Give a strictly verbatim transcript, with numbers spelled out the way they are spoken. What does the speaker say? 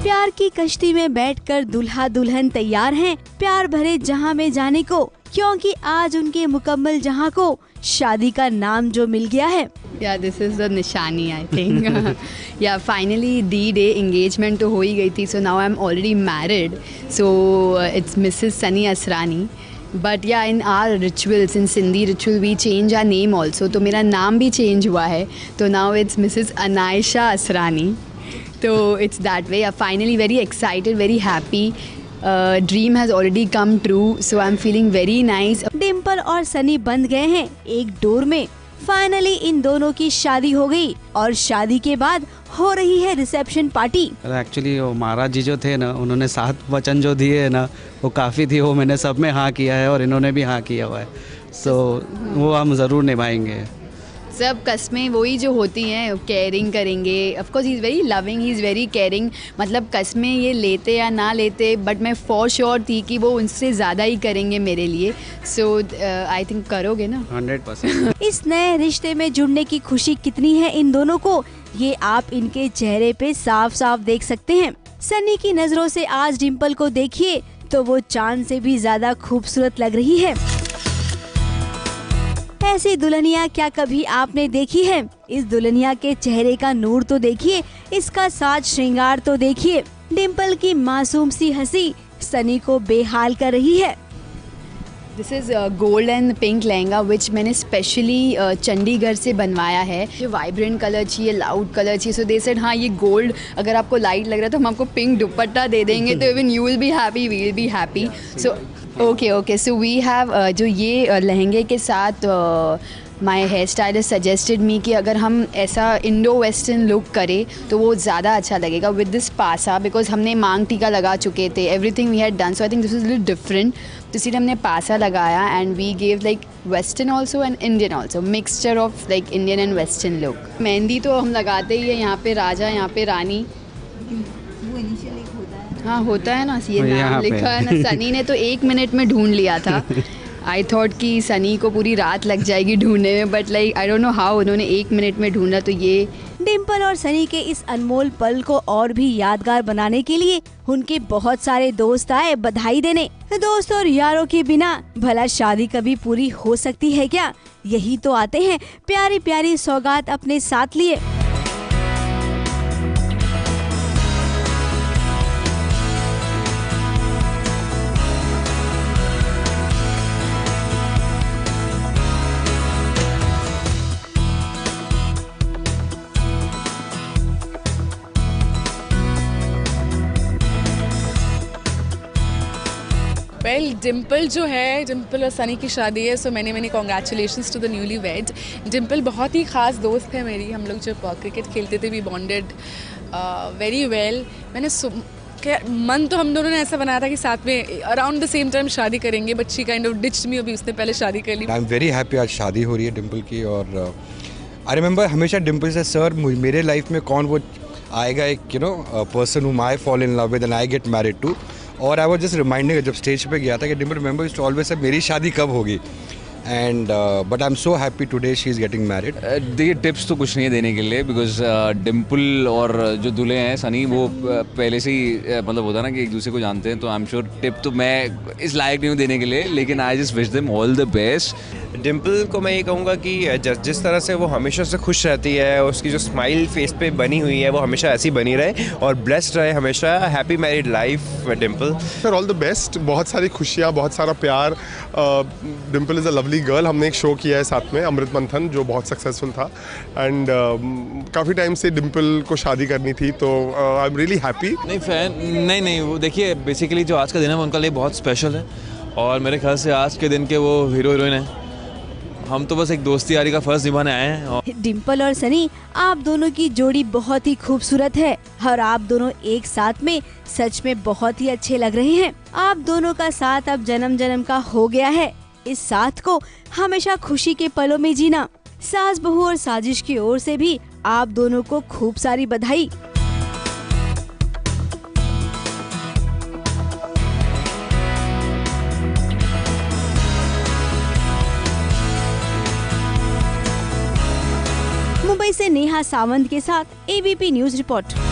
प्यार की कश्ती में बैठकर दुल्हा दुल्हन तैयार हैं प्यार भरे जहां में जाने को, क्योंकि आज उनके मुकम्मल जहां को शादी का नाम जो मिल गया है। या दिस इज द निशानी I think. Yeah finally the day engagement तो हो ही गई थी, so now I am already married, so it's Mrs Sunny Asrani. But yeah in our rituals, in Sindhi ritual we change our name also, तो मेरा नाम भी चेंज हुआ है, तो now it's Mrs Anaysha Asrani. तो it's that way. Finally very excited, very happy. Dream has already come true, so I am feeling very nice. Dimple और सनी बंध गए हैं एक डोर में। फाइनली इन दोनों की शादी हो गई और शादी के बाद हो रही है रिसेप्शन पार्टी। एक्चुअली वो महाराज जी जो थे ना, उन्होंने सात वचन जो दिए है ना, वो काफ़ी थी, वो मैंने सब में हाँ किया है और इन्होंने भी हाँ किया हुआ है, सो वो हम ज़रूर निभाएंगे। सब कस्में वही जो होती हैं, केयरिंग करेंगे। Of course he is very loving, he is very caring. मतलब कस्में ये लेते या ना लेते, बट मैं फॉर श्योर थी कि वो उनसे ज़्यादा ही करेंगे मेरे लिए। सो आई थिंक करोगे ना हंड्रेड परसेंट। इस नए रिश्ते में जुड़ने की खुशी कितनी है इन दोनों को, ये आप इनके चेहरे पे साफ साफ देख सकते हैं। सनी की नजरों से आज डिम्पल को देखिए तो वो चांद से भी ज्यादा खूबसूरत लग रही है। ऐसी दुल्हनिया क्या कभी आपने देखी है? इस दुल्हनिया के चेहरे का नूर तो देखिए, इसका साज श्रृंगार तो देखिए। डिम्पल की मासूम सी हंसी सनी को बेहाल कर रही है। This is gold and pink lehenga which मैंने स्पेशली uh, चंडीगढ़ से बनवाया है। जो वाइब्रेंट कलर चाहिए, लाउड कलर चाहिए, सो दे सेड हाँ ये गोल्ड अगर आपको लाइट लग रहा है तो हम आपको पिंक दुपट्टा दे देंगे, तो even you will be happy, we will be happy. So okay okay so we have जो ये uh, लहंगे के साथ my hair stylist suggested me कि अगर हम ऐसा इंडो वेस्टर्न लुक करें तो वो ज़्यादा अच्छा लगेगा विद दिस पासा, बिकॉज हमने मांग टीका लगा चुके थे, everything we had done, so I think this is little different. तो इसलिए हमने पासा लगाया and we gave like western also and Indian also, mixture of like Indian and western look. Mehndi तो हम लगाते ही है, यहाँ पे राजा, यहाँ पे रानी, हाँ होता है ना, ये नाम लिखा है ना। सनी ने तो एक मिनट में ढूंढ लिया था। आई थॉट कि सनी को पूरी रात लग जाएगी ढूंढने में, but like I don't know how उन्होंने एक मिनट में ढूंढा। तो ये डिम्पल और सनी के इस अनमोल पल को और भी यादगार बनाने के लिए उनके बहुत सारे दोस्त आए बधाई देने। दोस्त और यारों के बिना भला शादी कभी पूरी हो सकती है क्या? यही तो आते हैं प्यारी प्यारी सौगात अपने साथ लिए। वेल डिम्पल जो है, डिम्पल और सनी की शादी है, so many many congratulations to the newly wed. Dimple बहुत ही ख़ास दोस्त है मेरी, हम लोग जब क्रिकेट खेलते थे वी बॉन्डेड वेरी वेल। मैंने क्या मन तो हम दोनों ने ऐसा बनाया था कि साथ में अराउंड द सेम टाइम शादी करेंगे, but she kind of ditched me, अभी उसने पहले शादी कर ली। आई एम वेरी हैप्पी आज शादी हो रही है डिम्पल की। और आई रिमेंबर हमेशा डिम्पल से सर मेरे लाइफ में कौन वो आएगा, एक you know person whom I fall in love with and I get married to. और आई वाज जस्ट रिमाइंडिंग जब स्टेज पे गया था कि Dimple remember to always say मेरी शादी कब होगी, and but I am so happy today she is getting married. देखिए टिप्स तो कुछ नहीं है देने के लिए, बिकॉज डिम्पल और जो दूल्हे हैं सनी वो पहले से ही मतलब होता है ना कि एक दूसरे को जानते हैं, तो आई एम श्योर टिप तो मैं इस लायक नहीं हूँ देने के लिए, लेकिन I just wish them all the best. Dimple को मैं ये कहूँगा कि जिस तरह से वो हमेशा से खुश रहती है, उसकी जो स्माइल फेस पे बनी हुई है वो हमेशा ऐसी बनी रहे और ब्लेस्ड रहे हमेशा। Happy married life Dimple. Sir all the best, बहुत सारी खुशियाँ, बहुत सारा प्यार। Dimple is a lovely girl. हमने एक शो किया है साथ में अमृत मंथन जो बहुत सक्सेसफुल था, एंड uh, काफ़ी टाइम से डिम्पल को शादी करनी थी, तो आई एम रियली हैप्पी। नहीं फैन नहीं नहीं वो देखिए बेसिकली जो आज का दिन है वो उनका लिए बहुत स्पेशल है, और मेरे ख्याल से आज के दिन के वो हीरो हीरोइन है, हम तो बस एक दोस्ती यारी का फर्ज निभाने आए हैं। और डिम्पल और सनी आप दोनों की जोड़ी बहुत ही खूबसूरत है और आप दोनों एक साथ में सच में बहुत ही अच्छे लग रहे हैं। आप दोनों का साथ अब जन्म जन्म का हो गया है। इस साथ को हमेशा खुशी के पलों में जीना। सास बहू और साजिश की ओर से भी आप दोनों को खूब सारी बधाई। मुंबई से नेहा सावंत के साथ एबीपी न्यूज रिपोर्ट।